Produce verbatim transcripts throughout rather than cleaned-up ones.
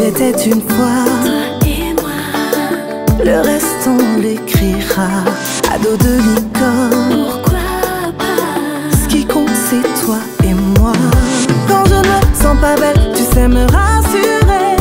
C'était une fois, toi et moi, le reste on l'écrira à dos de licorne. pourquoi pas? Ce qui compte c'est toi et moi. Quand je ne me sens pas belle, tu sais me rassurer.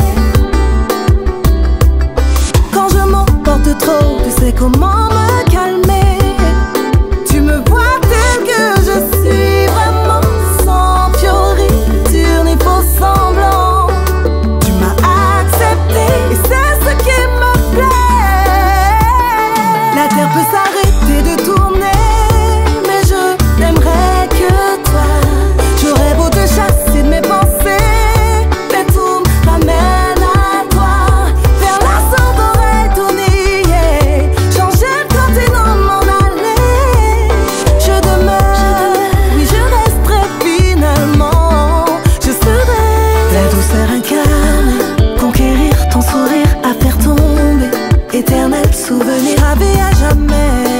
Quand je m'emporte trop, tu sais comment me calmer. Tu me vois tel que je suis, vraiment sans fioriture ni faux semblant. Tu m'as accepté et c'est ce qui me plaît. La terre peut s'arrêter de tourner, mais je n'aimerais que toi. J'aurais beau te chasser de mes pensées, mais tout me ramène à toi. Vers la sourde oreille tout nier, changer de continent, m'en aller. Je demeure, oui je resterai finalement. Je serai ta douceur incarnée, conquérir ton sourire, à faire tomber. Éternel souvenir à vie à jamais.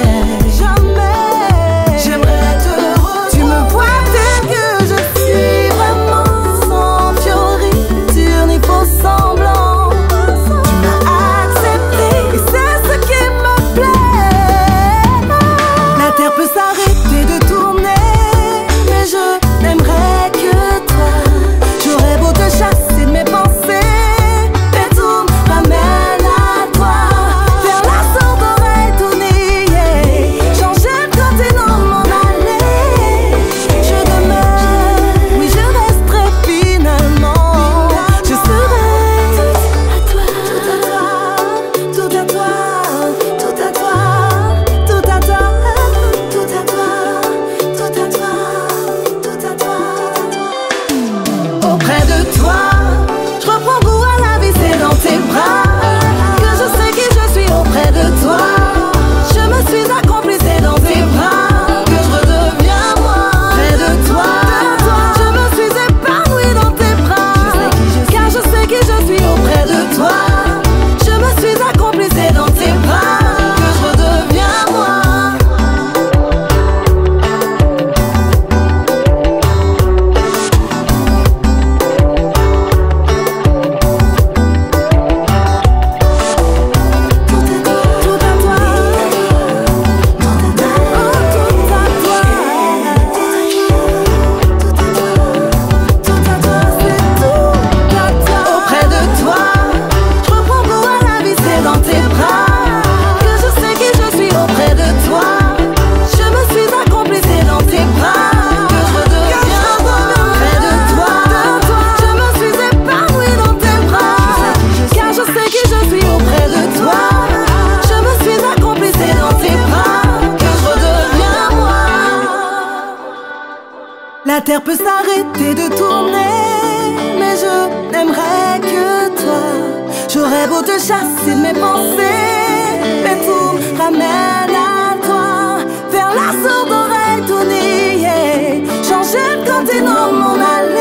Jamais j'aimerais te revoir. Tu me vois tel que je suis, vraiment sans fioriture ni faux semblant. Tu m'as accepté et c'est ce qui me plaît. La terre peut s'arrêter de tourner, mais je n'aimerais que toi. J'aurais beau te chasser de mes pensées, mais tout me ramène à toi. Vers la sourde oreille tout nier, changer de continent, m'en aller. Je demeure, oui je resterai finalement. Je serai tout à toi, tout à toi, tout à toi, tout à toi, tout à toi, tout à toi, tout à toi. Auprès de toi, je reprends goût à la vie, c'est dans tes bras que je sais qui je suis. Auprès de toi, je me suis accomplie, c'est dans tes bras que je redeviens moi. Près de toi, je me suis épanouie dans tes bras, car je sais qui je suis. Auprès de toi, je me suis accomplie, c'est dans tes bras que je redeviens moi. Tout à toi, tout à toi, oh, tout à toi, tout à toi, c'est tout à toi. Auprès de toi, je reprends goût à la vie, c'est dans tes bras que je sais qui je suis. Auprès de toi, je me suis accomplie, c'est dans tes bras que je redeviens moi. Près de toi, je me suis épanouie dans tes bras, car je sais qui je suis. Auprès de toi, je me suis accomplie, c'est dans tes bras que je redeviens moi. La terre peut s'arrêter de tourner, mais je n'aimerais que toi. J'aurais beau te chasser de mes pensées, mais tout me ramène à toi. Vers la sourde oreille tout nier, changer de continent, m'en aller.